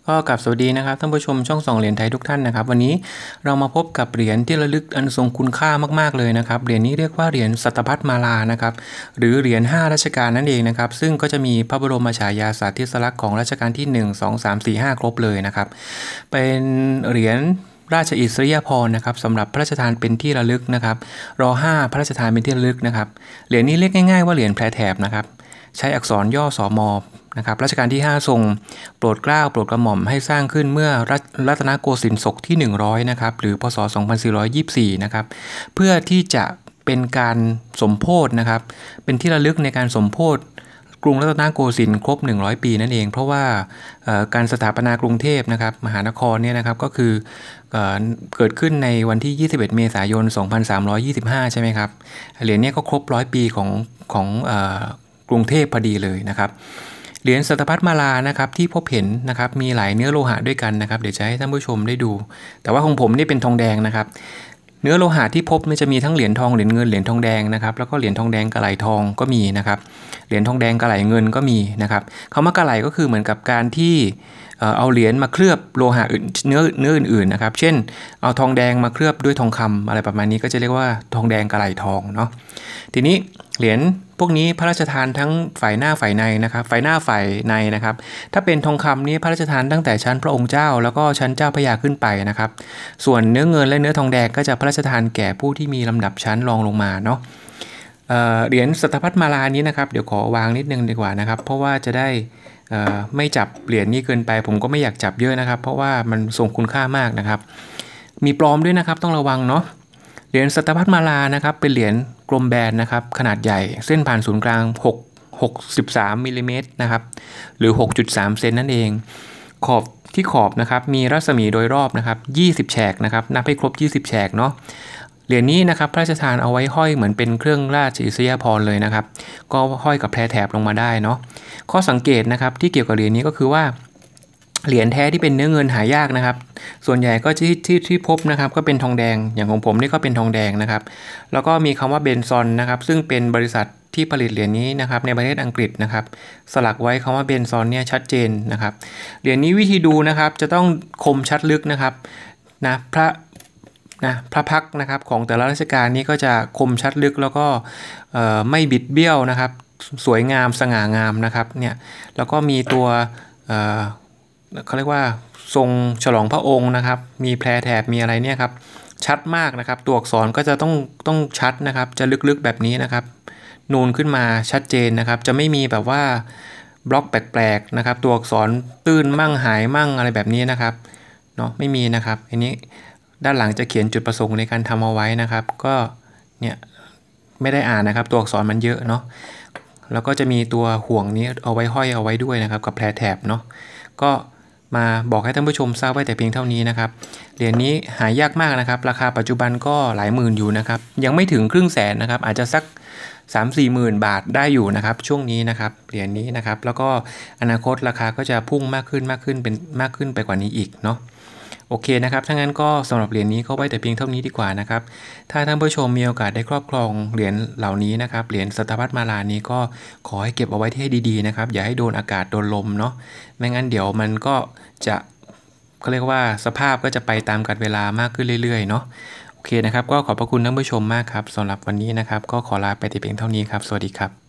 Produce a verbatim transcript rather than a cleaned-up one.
ก็กลับสวัสดีนะครับท่านผู้ชมช่องส่องเหรียญไทยทุกท่านนะครับวันนี้เรามาพบกับเหรียญที่ระลึกอันทรงคุณค่ามากๆเลยนะครับเหรียญนี้เรียกว่าเหรียญสัตพัทมาลานะครับหรือเหรียญห้ารัชกาลนั่นเองนะครับซึ่งก็จะมีพระบรมฉายาสาธิสลักษณ์ของรัชกาลที่หนึ่ง สอง สาม สี่ ห้าครบเลยนะครับเป็นเหรียญราชอิสริยาภรณ์นะครับสำหรับพระราชทานเป็นที่ระลึกนะครับรห้าพระราชทานเป็นที่ระลึกนะครับเหรียญนี้เรียกง่ายๆว่าเหรียญแพรแถบนะครับใช้อักษรย่อสมนะครับรัชกาลที่ห้าทรงโปรดเกล้าโปรดกระหม่อมให้สร้างขึ้นเมื่อรัตนโกสินทร์ศกที่หนึ่งร้อยนะครับหรือพศสองพันสี่ร้อยยี่สิบสี่นะครับเพื่อที่จะเป็นการสมโภชนะครับเป็นที่ระลึกในการสมโภชกรุงรัตนโกสินทร์ครบหนึ่งร้อยปีนั่นเองเพราะว่าการสถาปนากรุงเทพนะครับมหานครเนี่ยนะครับก็คือเกิดขึ้นในวันที่ยี่สิบเอ็ดเมษายนสองพันสามร้อยยี่สิบห้าใช่ไหมครับเหรียญนี้ก็ครบร้อยปีของของกรุงเทพพอดีเลยนะครับเหรียญสัตพัทมาลานะครับที่พบเห็นนะครับมีหลายเนื้อโลหะด้วยกันนะครับเดี๋ยวจะให้ท่านผู้ชมได้ดูแต่ว่าของผมนี่เป็นทองแดงนะครับเนื้อโลหะที่พบมันจะมีทั้งเหรียญทองเหรียญเงินเหรียญทองแดงนะครับแล้วก็เหรียญทองแดงกะไหลทองก็มีนะครับเหรียญทองแดงกะไหลเงินก็มีนะครับคำว่ากะไหลก็คือเหมือนกับการที่เอาเหรียญมาเคลือบโลหะเนื้อเนื้ออื่นๆนะครับเช่นเอาทองแดงมาเคลือบด้วยทองคำอะไรประมาณนี้ก็จะเรียกว่าทองแดงกะไหลทองเนาะทีนี้เหรียญพวกนี้พระราชทานทั้งฝ่ายหน้าฝ่ายในนะครับฝ่ายหน้าฝ่ายในนะครับถ้าเป็นทองคำนี้พระราชทานตั้งแต่ชั้นพระองค์เจ้าแล้วก็ชั้นเจ้าพระยาขึ้นไปนะครับส่วนเนื้อเงินและเนื้อทองแดงก็จะพระราชทานแก่ผู้ที่มีลำดับชั้นรองลงมาเนาะเหรียญสัตพัทมาลานี้นะครับเดี๋ยวขอวางนิดนึงดีกว่านะครับเพราะว่าจะได้ไม่จับเหรียญนี้เกินไปผมก็ไม่อยากจับเยอะนะครับเพราะว่ามันทรงคุณค่ามากนะครับมีปลอมด้วยนะครับต้องระวังเนาะเหรียญสัตพัทมาลานะครับเป็นเหรียญกลมแบนนะครับขนาดใหญ่เส้นผ่านศูนย์กลาง6 63มิลลิเมตรนะครับหรือ หกจุดสาม เซนนั่นเองขอบที่ขอบนะครับมีรัศมีโดยรอบนะครับยี่สิบแฉกนะครับนับให้ครบยี่สิบแฉกเนาะเหรียญนี้นะครับพระราชทานเอาไว้ห้อยเหมือนเป็นเครื่องราชอิสริยาภรณ์เลยนะครับก็ห้อยกับแพรแถบลงมาได้เนาะข้อสังเกตนะครับที่เกี่ยวกับเหรียญนี้ก็คือว่าเหรียญแท้ที่เป็นเนื้อเงินหายากนะครับส่วนใหญ่ก็ที่ที่ที่พบนะครับก็เป็นทองแดงอย่างของผมนี่ก็เป็นทองแดงนะครับแล้วก็มีคำว่าเบนซอนนะครับซึ่งเป็นบริษัทที่ผลิตเหรียญนี้นะครับในประเทศอังกฤษนะครับสลักไว้คำว่าเบนซอนเนี่ยชัดเจนนะครับเหรียญนี้วิธีดูนะครับจะต้องคมชัดลึกนะครับนะพระนะพระพักนะครับของแต่ละราชการนี้ก็จะคมชัดลึกแล้วก็ไม่บิดเบี้ยวนะครับสวยงามสง่างามนะครับเนี่ยแล้วก็มีตัวเขาเรียกว่าทรงฉลองพระองค์นะครับมีแพรแถบมีอะไรเนี่ยครับชัดมากนะครับตัวอักษรก็จะต้องต้องชัดนะครับจะลึกๆแบบนี้นะครับนูนขึ้นมาชัดเจนนะครับจะไม่มีแบบว่าบล็อกแปลกๆนะครับตัวอักษรตื้นมั่งหายมั่งอะไรแบบนี้นะครับเนาะไม่มีนะครับอันนี้ด้านหลังจะเขียนจุดประสงค์ในการทำเอาไว้นะครับก็เนี่ยไม่ได้อ่านนะครับตัวอักษรมันเยอะเนาะแล้วก็จะมีตัวห่วงนี้เอาไว้ห้อยเอาไว้ด้วยนะครับกับแพรแถบเนาะก็มาบอกให้ท่านผู้ชมทราบไว้แต่เพียงเท่านี้นะครับเหรียญนี้หายากมากนะครับราคาปัจจุบันก็หลายหมื่นอยู่นะครับยังไม่ถึงครึ่งแสนนะครับอาจจะสัก สามถึงสี่ หมื่นบาทได้อยู่นะครับช่วงนี้นะครับเหรียญนี้นะครับแล้วก็อนาคตราคาก็จะพุ่งมากขึ้นมากขึ้นเป็นมากขึ้นไปกว่านี้อีกเนาะโอเคนะครับถ้างั้นก็สำหรับเหรียญนี้ก็ไว้แต่เพียงเท่านี้ดีกว่านะครับถ้าท่านผู้ชมมีโอกาสได้ครอบครองเหรียญเหล่านี้นะครับเหรียญสัตพัทมาลานี้ก็ขอให้เก็บเอาไว้ที่ให้ดีๆนะครับอย่าให้โดนอากาศโดนลมเนาะไม่งั้นเดี๋ยวมันก็จะเขาเรียกว่าสภาพก็จะไปตามกาลเวลามากขึ้นเรื่อยๆเนาะโอเคนะครับก็ขอบพระคุณท่านผู้ชมมากครับสำหรับวันนี้นะครับก็ขอลาไปแต่เพียงเท่านี้ครับสวัสดีครับ